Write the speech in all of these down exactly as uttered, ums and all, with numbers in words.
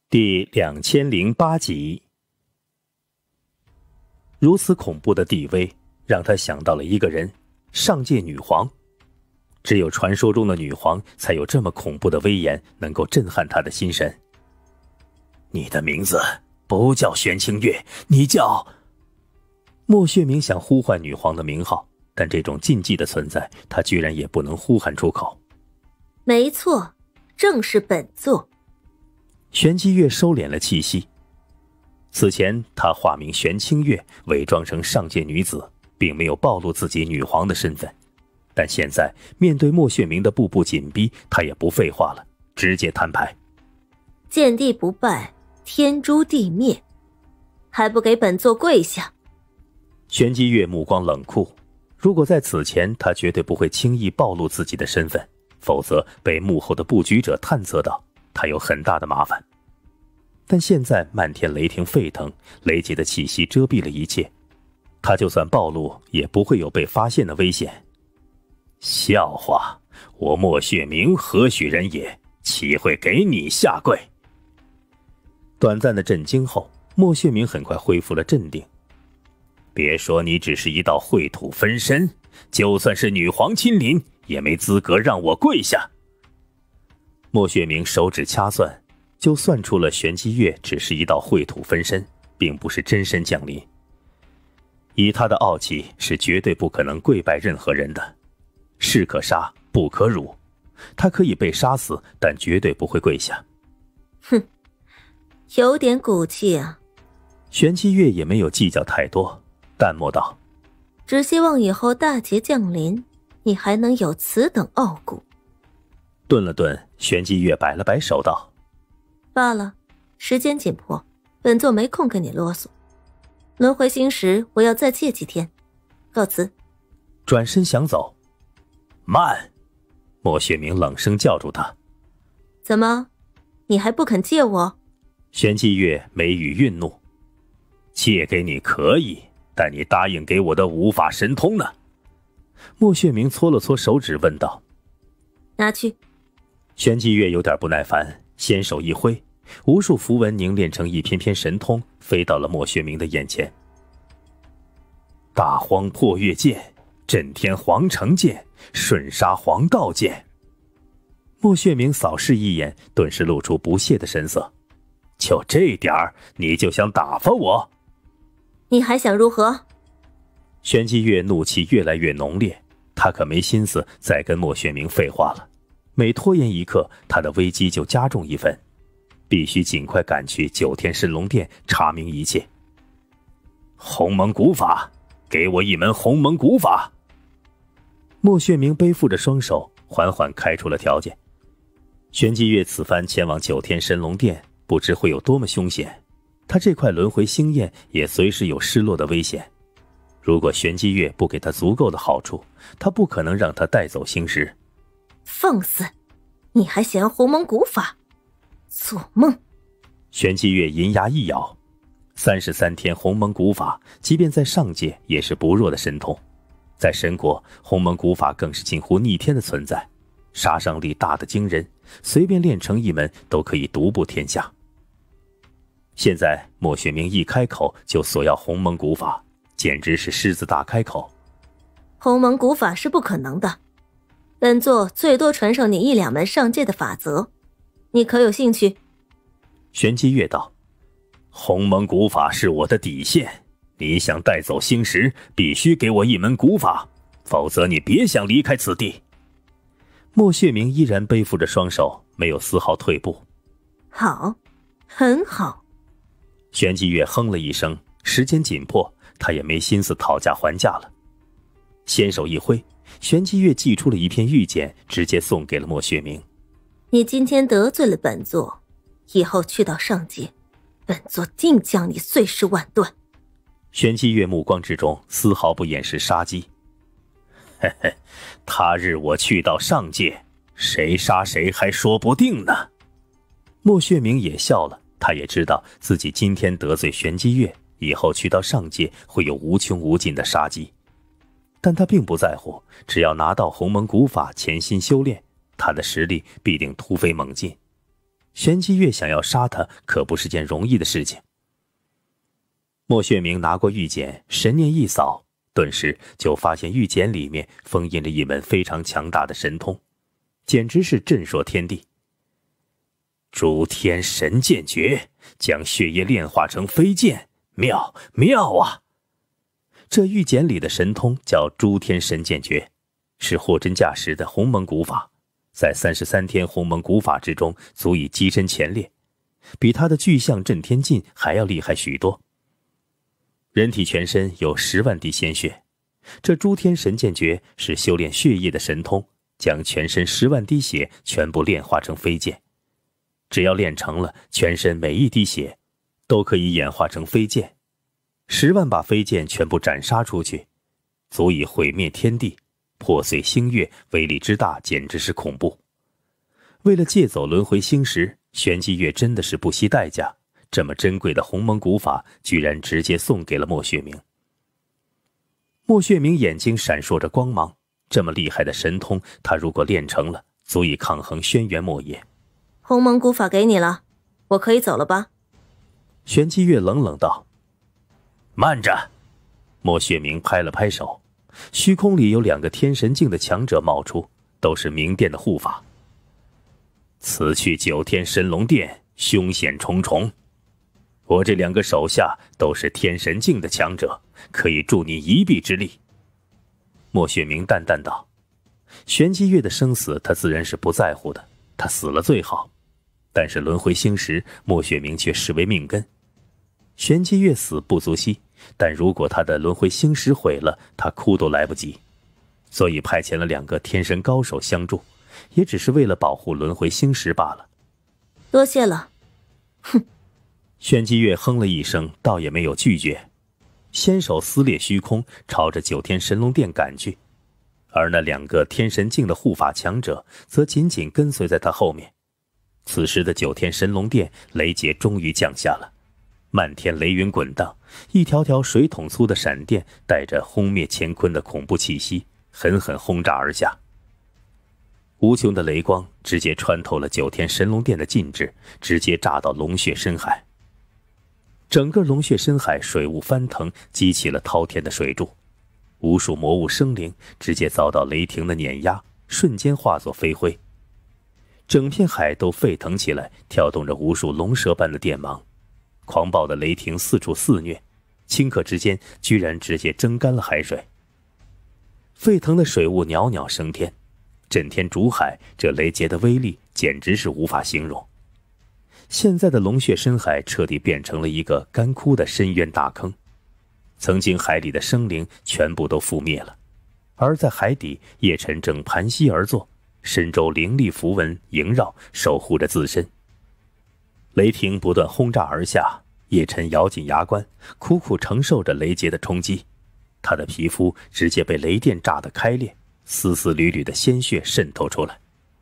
第两千零八集。如此恐怖的地位，让他想到了一个人，上界女皇。只有传说中的女皇，才有这么恐怖的威严，能够震撼他的心神。你的名字不叫玄清月，你叫……莫血明想呼唤女皇的名号，但这种禁忌的存在，他居然也不能呼喊出口。 没错，正是本座。 玄机月收敛了气息。此前他化名玄清月，伪装成上界女子，并没有暴露自己女皇的身份。但现在面对莫血明的步步紧逼，他也不废话了，直接摊牌。 见地不败，天诛地灭，还不给本座跪下？ 玄机月目光冷酷，如果在此前，他绝对不会轻易暴露自己的身份，否则被幕后的布局者探测到，他有很大的麻烦。但现在漫天雷霆沸腾，雷劫的气息遮蔽了一切，他就算暴露也不会有被发现的危险。笑话，我莫血明何许人也，岂会给你下跪？短暂的震惊后，莫血明很快恢复了镇定。别说你只是一道秽土分身，就算是女皇亲临，也没资格让我跪下。莫血明手指掐算，就算出了玄机月只是一道秽土分身，并不是真身降临。以他的傲气，是绝对不可能跪拜任何人的。士可杀，不可辱。他可以被杀死，但绝对不会跪下。 哼，有点骨气啊。 玄机月也没有计较太多，淡漠道： 只希望以后大劫降临，你还能有此等傲骨。 顿了顿，玄机月摆了摆手道： 罢了，时间紧迫，本座没空跟你啰嗦。轮回星时我要再借几天，告辞。 转身想走。慢！莫血明冷声叫住他。 怎么，你还不肯借我？ 玄机月眉宇愠怒。借给你可以，但你答应给我的无法神通呢？莫血明搓了搓手指问道。 拿去。 玄机月有点不耐烦，先手一挥，无数符文凝练成一篇篇神通，飞到了莫血明的眼前。大荒破月剑，震天黄城剑，瞬杀黄道剑。莫血明扫视一眼，顿时露出不屑的神色。就这点儿，你就想打发我？ 你还想如何？ 玄机月怒气越来越浓烈，他可没心思再跟莫血明废话了。每拖延一刻，他的危机就加重一分，必须尽快赶去九天神龙殿查明一切。鸿蒙古法，给我一门鸿蒙古法！莫血明背负着双手，缓缓开出了条件。玄机月此番前往九天神龙殿，不知会有多么凶险，他这块轮回星焰也随时有失落的危险。如果玄机月不给他足够的好处，他不可能让他带走星石。 放肆！你还想要鸿蒙古法？做梦！ 玄机月银牙一咬，三十三天鸿蒙古法，即便在上界也是不弱的神通，在神国，鸿蒙古法更是近乎逆天的存在，杀伤力大得惊人，随便练成一门都可以独步天下。现在莫血明一开口就索要鸿蒙古法，简直是狮子大开口。 鸿蒙古法是不可能的，本座最多传授你一两门上界的法则，你可有兴趣？ 玄机月道：鸿蒙古法是我的底线，你想带走星石，必须给我一门古法，否则你别想离开此地。莫血明依然背负着双手，没有丝毫退步。 好，很好。 玄机月哼了一声，时间紧迫，他也没心思讨价还价了。先手一挥，玄机月寄出了一片玉简，直接送给了莫血明。 你今天得罪了本座，以后去到上界，本座定将你碎尸万段。 玄机月目光之中丝毫不掩饰杀机。嘿嘿，他日我去到上界，谁杀谁还说不定呢。莫血明也笑了，他也知道自己今天得罪玄机月，以后去到上界会有无穷无尽的杀机。但他并不在乎，只要拿到鸿蒙古法潜心修炼，他的实力必定突飞猛进。 玄机月想要杀他可不是件容易的事情。莫雪明拿过玉简，神念一扫，顿时就发现玉简里面封印着一门非常强大的神通，简直是震烁天地。诸天神剑诀，将血液炼化成飞剑，妙妙啊！这玉简里的神通叫诸天神剑诀，是货真价实的鸿蒙古法，在三十三天鸿蒙古法之中足以跻身前列，比他的巨象震天劲还要厉害许多。人体全身有十万滴鲜血，这诸天神剑诀是修炼血液的神通，将全身十万滴血全部炼化成飞剑。只要练成了，全身每一滴血都可以演化成飞剑，十万把飞剑全部斩杀出去，足以毁灭天地，破碎星月，威力之大简直是恐怖。为了借走轮回星石，玄机月真的是不惜代价，这么珍贵的鸿蒙古法居然直接送给了莫雪明。莫雪明眼睛闪烁着光芒，这么厉害的神通，他如果练成了，足以抗衡轩辕莫邪。 鸿蒙古法给你了，我可以走了吧？ 玄机月冷冷道。慢着！莫雪明拍了拍手，虚空里有两个天神境的强者冒出，都是明殿的护法。此去九天神龙殿，凶险重重。我这两个手下都是天神境的强者，可以助你一臂之力。莫雪明淡淡道。玄机月的生死他自然是不在乎的，他死了最好。但是轮回星石，莫雪明却视为命根。玄机月死不足惜，但如果他的轮回星石毁了，他哭都来不及。所以派遣了两个天神高手相助，也只是为了保护轮回星石罢了。 多谢了。哼！ 玄机月哼了一声，倒也没有拒绝，先手撕裂虚空，朝着九天神龙殿赶去。而那两个天神境的护法强者，则紧紧跟随在他后面。此时的九天神龙殿，雷劫终于降下了，漫天雷云滚荡，一条条水桶粗的闪电带着轰灭乾坤的恐怖气息，狠狠轰炸而下。无穷的雷光直接穿透了九天神龙殿的禁制，直接炸到龙血深海。整个龙血深海水雾翻腾，激起了滔天的水柱，无数魔物生灵直接遭到雷霆的碾压，瞬间化作飞灰。整片海都沸腾起来，跳动着无数龙蛇般的电芒，狂暴的雷霆四处肆虐，顷刻之间居然直接蒸干了海水。沸腾的水雾袅袅升天，震天逐海，这雷劫的威力简直是无法形容。现在的龙血深海彻底变成了一个干枯的深渊大坑，曾经海里的生灵全部都覆灭了，而在海底，叶晨正盘膝而坐，身周灵力符文萦绕，守护着自身。雷霆不断轰炸而下，叶晨咬紧牙关，苦苦承受着雷劫的冲击。他的皮肤直接被雷电炸得开裂，丝丝缕缕的鲜血渗透出来。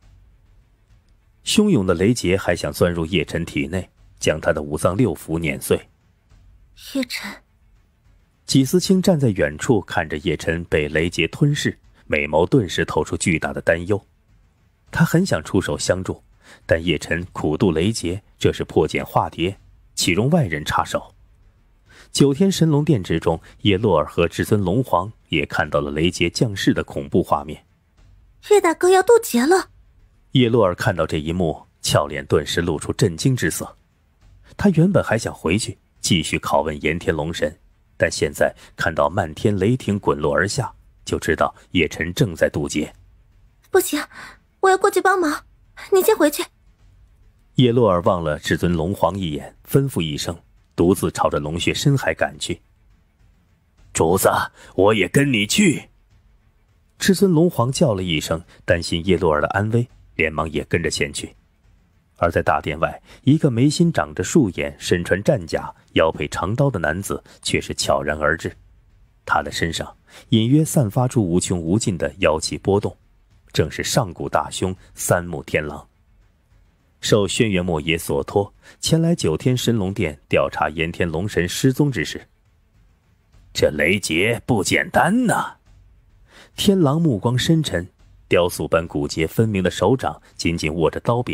汹涌的雷劫还想钻入叶晨体内，将他的五脏六腑碾碎。 叶晨， 纪思清站在远处看着叶晨被雷劫吞噬，美眸顿时透出巨大的担忧。他很想出手相助，但叶晨苦渡雷劫，这是破茧化蝶，岂容外人插手？九天神龙殿之中，叶洛尔和至尊龙皇也看到了雷劫降世的恐怖画面。 叶大哥要渡劫了！ 叶洛尔看到这一幕，俏脸顿时露出震惊之色。他原本还想回去继续拷问炎天龙神，但现在看到漫天雷霆滚落而下，就知道叶晨正在渡劫。 不行，我要过去帮忙，你先回去。 叶洛尔望了至尊龙皇一眼，吩咐一声，独自朝着龙血深海赶去。主子，我也跟你去。至尊龙皇叫了一声，担心叶洛尔的安危，连忙也跟着前去。而在大殿外，一个眉心长着树眼、身穿战甲、腰佩长刀的男子却是悄然而至。他的身上隐约散发出无穷无尽的妖气波动，正是上古大凶三木天狼。受轩辕莫邪所托，前来九天神龙殿调查炎天龙神失踪之事。这雷劫不简单呐！天狼目光深沉，雕塑般骨节分明的手掌紧紧握着刀柄，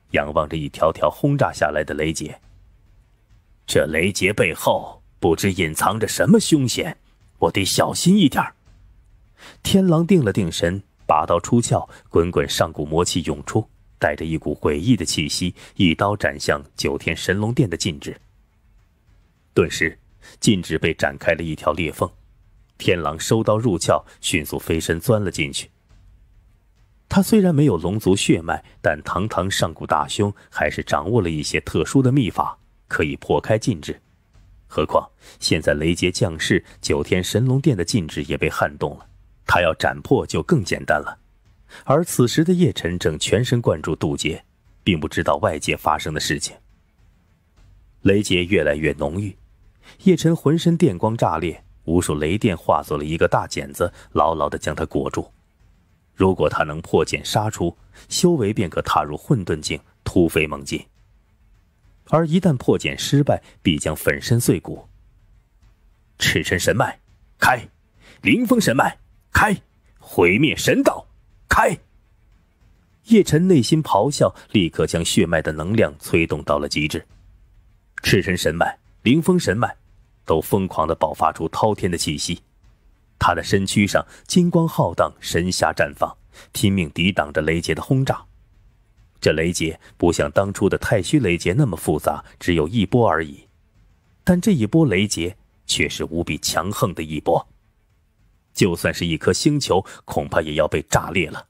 仰望着一条条轰炸下来的雷劫。这雷劫背后不知隐藏着什么凶险，我得小心一点。天狼定了定神，拔刀出鞘，滚滚上古魔气涌出，带着一股诡异的气息，一刀斩向九天神龙殿的禁制。顿时禁制被展开了一条裂缝，天狼收刀入鞘，迅速飞身钻了进去。他虽然没有龙族血脉，但堂堂上古大凶还是掌握了一些特殊的秘法，可以破开禁制。何况现在雷劫降世，九天神龙殿的禁制也被撼动了，他要斩破就更简单了。而此时的叶晨正全神贯注渡劫，并不知道外界发生的事情。雷劫越来越浓郁，叶晨浑身电光炸裂，无数雷电化作了一个大茧子，牢牢地将他裹住。如果他能破茧杀出，修为便可踏入混沌境，突飞猛进。而一旦破茧失败，必将粉身碎骨。赤身神脉开，凌风神脉开，毁灭神道开。叶晨内心咆哮，立刻将血脉的能量催动到了极致。赤身神脉、凌风神脉都疯狂地爆发出滔天的气息，他的身躯上金光浩荡，神霞绽放，拼命抵挡着雷劫的轰炸。这雷劫不像当初的太虚雷劫那么复杂，只有一波而已，但这一波雷劫却是无比强横的一波，就算是一颗星球，恐怕也要被炸裂了。